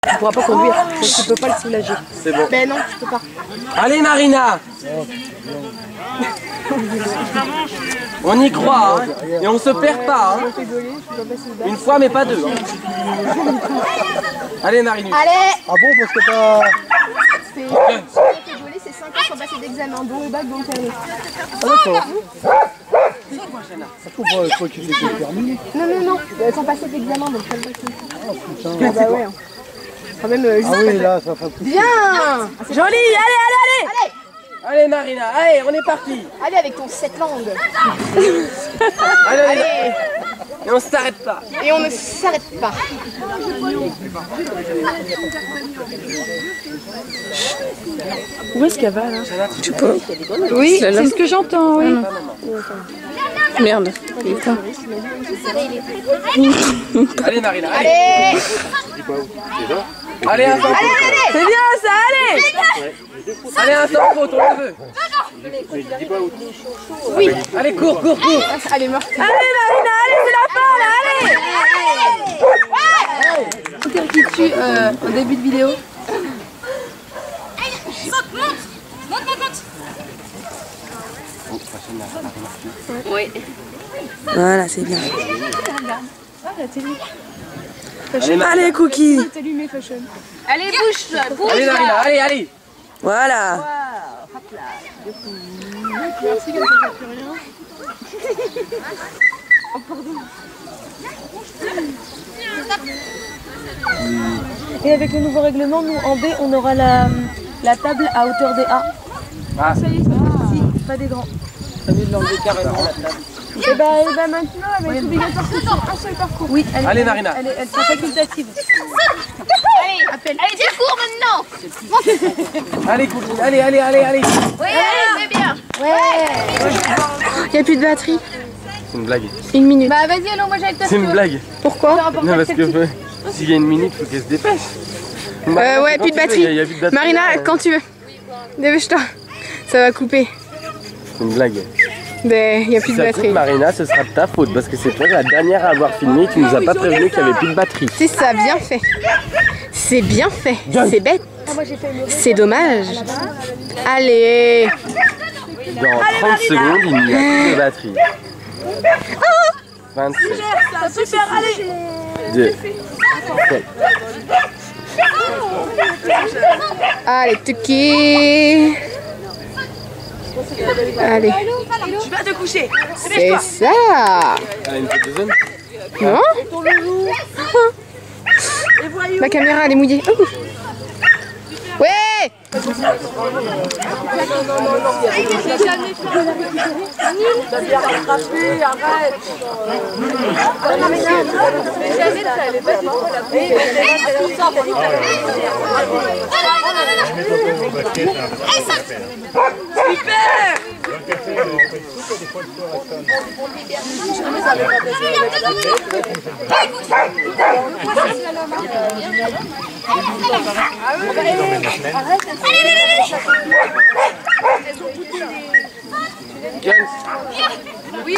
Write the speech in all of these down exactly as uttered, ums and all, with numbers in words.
Tu pourras pas conduire, donc tu peux pas le soulager. C'est bon. Ben non, tu peux pas. Allez Marina. On y croit, hein. Et on se perd pas. Hein. Une fois mais pas deux. Hein. Allez Marinus. Allez. Ah bon, parce que t'as... C'est cinq ans sans passer d'examen, dont le bac, dont le permis. Ah d'accord. Faut pas, faut que tu aies le permis. Non, non, non, sans passer d'examen, donc pas le bac. Ah putain. Ah bah ouais. Quand même, euh, Ah oui, là, ça fait plus. Bien. Joli, allez, allez, allez. Allez. Allez Marina, allez, on est parti. Allez avec ton sept langues. Allez, allez. Allez. Et on s'arrête pas. Et on ne s'arrête pas. Où est-ce qu'elle va là? Je sais pas. Oui, c'est ce que j'entends, oui. Merde. Putain. Allez Marina, allez. Allez. Allez, un sans faute. C'est bien ça, allez. Allez, un sans faute, on le veut. Oui. Allez, cours, cours, cours. Allez, mort. Allez Marina, allez, c'est la fin là, allez. Quel qui tue euh, au début de vidéo? Oui. Voilà, c'est bien. Allez, Allez, Cookie. Allez, bouge, bouge. allez Marina, allez, allez. Voilà. Merci, comme ça, ça fait rien. Oh, pardon. Et avec le nouveau règlement, nous en B, on aura la, la table à hauteur des A. Ah, Ça y est, si, pas des grands. t'as mieux de l'enlever carrément la table. Et bah, et bah maintenant, elle va être obligatoire que sur un seul parcours. Oui, elle, Allez, elle- Marina. Elle, elle, elle sera facultative. Allez, appelle. Allez, viens, cours maintenant. Allez, Cookie, allez, allez, allez, allez. Oui, c'est bien. Il n'y a plus de batterie. C'est une blague. Une minute. Bah, vas-y, allons, moi j'ai avec toi. C'est une blague. Pourquoi? Non, parce que euh, s'il y a une minute, faut qu'elle se dépêche. Euh, ouais, plus de batterie. Il y a plus de batterie. Marina, quand tu veux. Dépêche-toi. Ça va couper. C'est une blague. Mais il n'y a plus Si de ça coupe, batterie. Marina, ce sera de ta faute parce que c'est toi la dernière à avoir filmé. Tu nous as pas prévenu qu'il y avait plus de batterie. C'est ça, bien fait. C'est bien fait. Bien. C'est bête. C'est dommage. Allez. Dans trente secondes, il n'y a plus de batterie. vingt-sept. Super, allez. deux. sept. Allez, Tuki. Allez. Tu vas te coucher. C'est ça. Allez, une petite deuxième. Non? Ma caméra, elle est mouillée. Oh. Ouais. T'as bien rattrapé, arrête. Oui.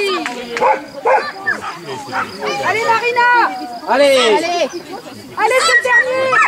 Allez Marina. Allez. Allez. Allez, c'est le dernier.